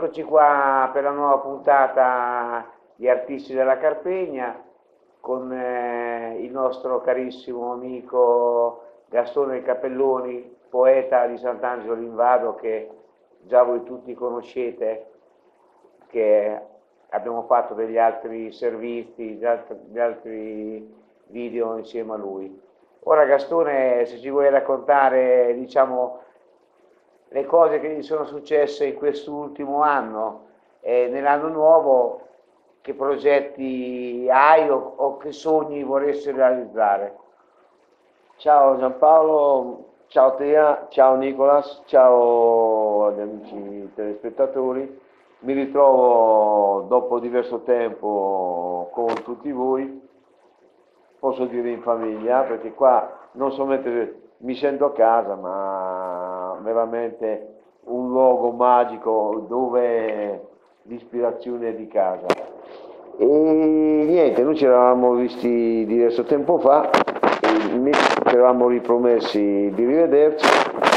Eccoci qua per la nuova puntata di Artisti della Carpegna con il nostro carissimo amico Gastone Capelloni, poeta di Sant'Angelo d'Invado, che già voi tutti conoscete, che abbiamo fatto degli altri servizi, degli altri video insieme a lui. Ora Gastone, se ci vuoi raccontare, diciamo, le cose che gli sono successe in quest'ultimo anno e nell'anno nuovo, che progetti hai o che sogni vorresti realizzare? Ciao Giampaolo, ciao Tea, ciao Nicolas, ciao agli amici telespettatori. Mi ritrovo dopo diverso tempo con tutti voi, posso dire in famiglia, perché qua non solamente mi sento a casa, ma veramente un luogo magico dove l'ispirazione è di casa. E niente, noi ci eravamo visti diverso tempo fa, e ci eravamo ripromessi di rivederci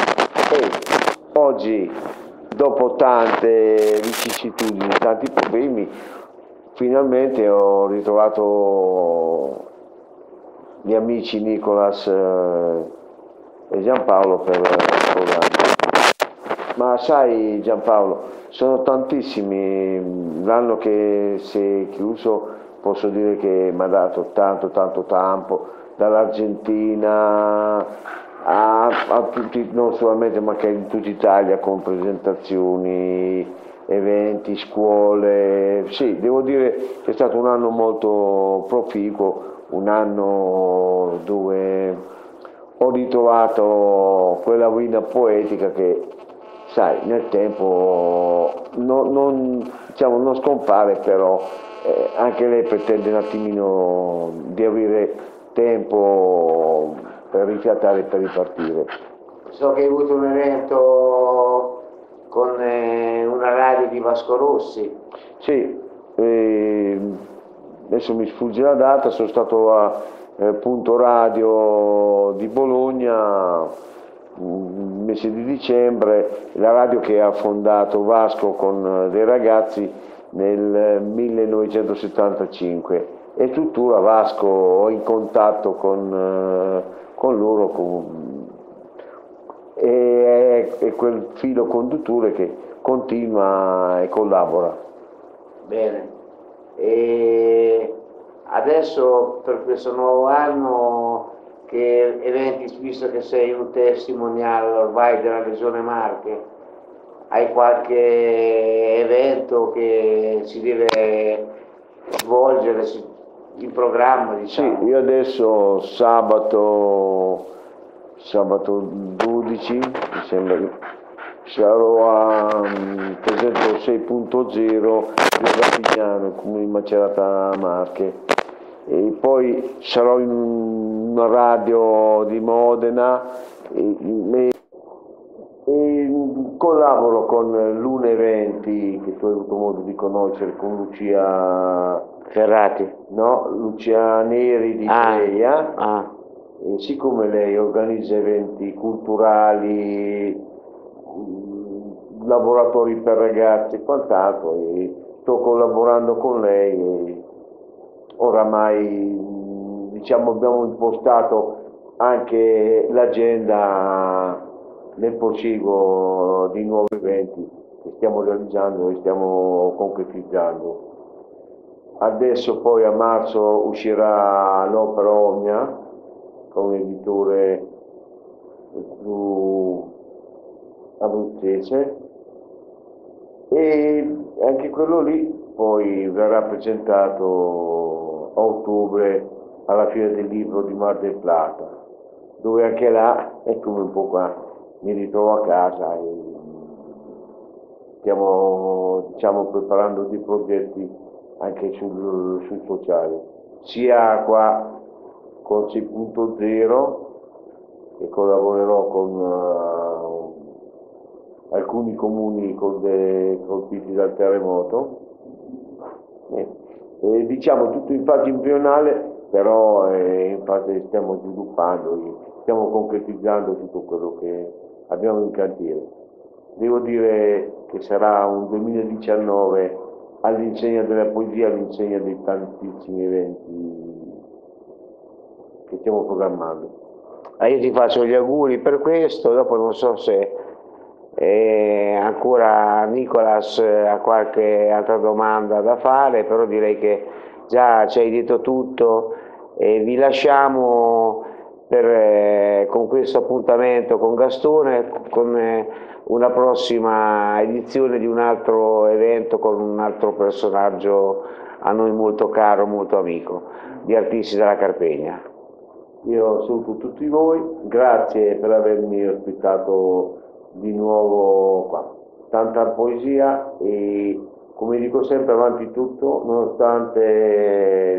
e oggi, dopo tante vicissitudini, tanti problemi, finalmente ho ritrovato gli amici Nicolas e Giampaolo per il programma. Ma sai Giampaolo, sono tantissimi, l'anno che si è chiuso posso dire che mi ha dato tanto tanto tempo, dall'Argentina a tutti, non solamente ma che in tutta Italia, con presentazioni, eventi, scuole. Sì, devo dire che è stato un anno molto proficuo, un anno dove ho ritrovato quella guida poetica che, sai, nel tempo diciamo, non scompare, però anche lei pretende un attimino di avere tempo per rifiatare e per ripartire. So che hai avuto un evento con una radio di Vasco Rossi. Sì, adesso mi sfugge la data, sono stato a Punto Radio di Bologna il mese di dicembre, la radio che ha fondato Vasco con dei ragazzi nel 1975, e tuttora Vasco è in contatto con loro, e è quel filo conduttore che continua e collabora. Bene. E adesso per questo nuovo anno, che eventi, visto che sei un testimonial ormai della Regione Marche, hai qualche evento che si deve svolgere in programma, Sì, diciamo? io adesso sabato 12, mi sembra che sarò a presento 6.0 di Rapignano, comune di Macerata Marche, e poi sarò in una radio di Modena e collaboro con Luna Eventi, che tu hai avuto modo di conoscere, con Lucia Ferrati. No, Lucia Neri di Preia. E siccome lei organizza eventi culturali, laboratori per ragazzi e quant'altro, e sto collaborando con lei, e oramai diciamo abbiamo impostato anche l'agenda nel prosieguo di nuovi eventi che stiamo realizzando e stiamo concretizzando. Adesso poi a marzo uscirà l'opera Omnia con un editore abruzzese, e anche quello lì poi verrà presentato a ottobre alla Fiera del Libro di Mar del Plata, dove anche là è come un po' qua mi ritrovo a casa e stiamo, diciamo, preparando dei progetti anche sul sociale, sia qua con 6.0, che collaborerò con alcuni comuni colpiti dal terremoto, e diciamo tutto in fase embrionale, però in fase stiamo sviluppando, stiamo concretizzando tutto quello che abbiamo in cantiere. devo dire che sarà un 2019 all'insegna della poesia, all'insegna dei tantissimi eventi che stiamo programmando. Io ti faccio gli auguri per questo, dopo non so se ancora Nicolas ha qualche altra domanda da fare, però direi che già ci hai detto tutto e vi lasciamo con questo appuntamento con Gastone, con una prossima edizione di un altro evento con un altro personaggio a noi molto caro, molto amico, di Artisti della Carpegna. Io saluto tutti voi, grazie per avermi ospitato di nuovo qua. Tanta poesia e come dico sempre avanti tutto, nonostante